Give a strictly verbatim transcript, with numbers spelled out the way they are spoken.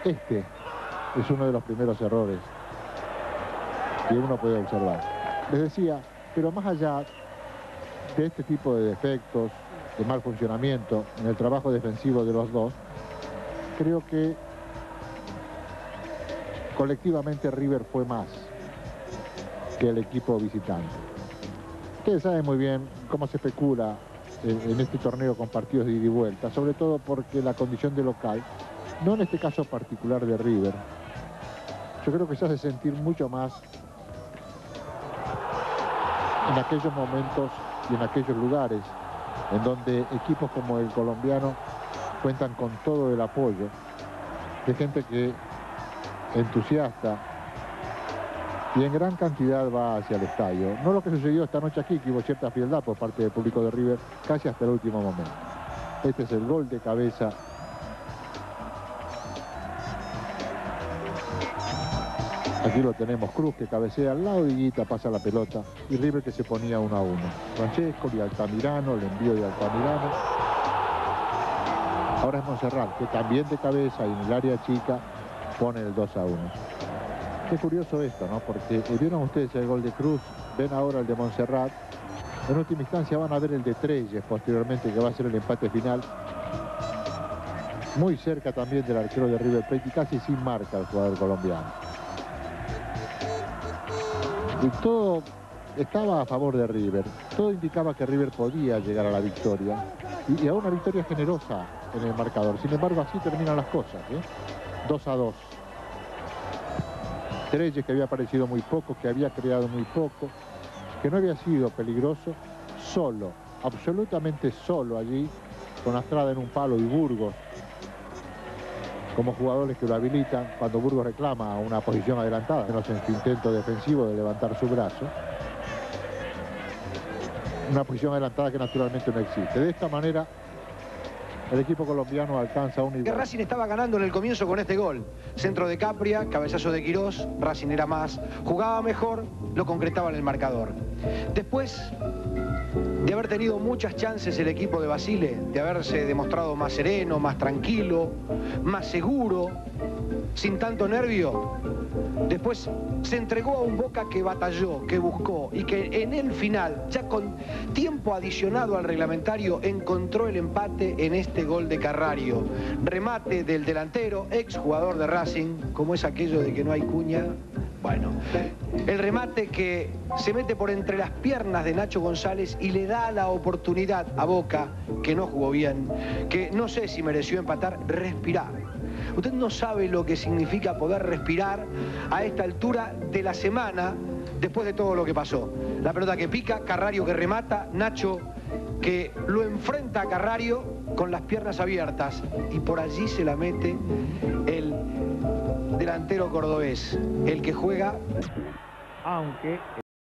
Este es uno de los primeros errores que uno puede observar. Les decía, pero más allá de este tipo de defectos, de mal funcionamiento en el trabajo defensivo de los dos, creo que colectivamente River fue más que el equipo visitante. Ustedes saben muy bien cómo se especula en, en este torneo con partidos de ida y vuelta, sobre todo porque la condición de local, no en este caso particular de River, yo creo que se hace sentir mucho más en aquellos momentos y en aquellos lugares en donde equipos como el colombiano cuentan con todo el apoyo de gente que entusiasta y en gran cantidad va hacia el estadio. No lo que sucedió esta noche aquí, que hubo cierta frialdad por parte del público de River casi hasta el último momento. Este es el gol de cabeza aquí lo tenemos, Cruz que cabecea al lado de Higuita, pasa la pelota y River que se ponía uno a uno. Francesco y Altamirano, el envío de Altamirano. Ahora es Monserrat, que también de cabeza y en el área chica pone el dos a uno. Qué curioso esto, ¿no? Porque eh, vieron ustedes el gol de Cruz, ven ahora el de Monserrat. En última instancia van a ver el de Treyes posteriormente, que va a ser el empate final. Muy cerca también del arquero de River Plate y casi sin marca el jugador colombiano. Y todo estaba a favor de River. Todo indicaba que River podía llegar a la victoria. Y, y a una victoria generosa en el marcador. Sin embargo, así terminan las cosas, ¿eh? dos a dos. Treyes, que había aparecido muy poco, que había creado muy poco, que no había sido peligroso, solo, absolutamente solo allí, con Astrada en un palo y Burgos como jugadores que lo habilitan cuando Burgos reclama una posición adelantada, menos en su intento defensivo de levantar su brazo. Una posición adelantada que naturalmente no existe. De esta manera, el equipo colombiano alcanza un nivel. Racing estaba ganando en el comienzo con este gol. Centro de Capria, cabezazo de Quirós, Racing era más, jugaba mejor, lo concretaba en el marcador. Después de haber tenido muchas chances el equipo de Basile, de haberse demostrado más sereno, más tranquilo, más seguro, sin tanto nervio, después se entregó a un Boca que batalló, que buscó y que en el final, ya con tiempo adicionado al reglamentario, encontró el empate en este gol de Carrario. Remate del delantero, ex jugador de Racing, como es aquello de que no hay cuña. Bueno, el remate que se mete por entre las piernas de Nacho González y le da la oportunidad a Boca, que no jugó bien, que no sé si mereció empatar, respirar. Usted no sabe lo que significa poder respirar a esta altura de la semana después de todo lo que pasó. La pelota que pica, Carrario que remata, Nacho que lo enfrenta a Carrario con las piernas abiertas y por allí se la mete el delantero cordobés, el que juega. Aunque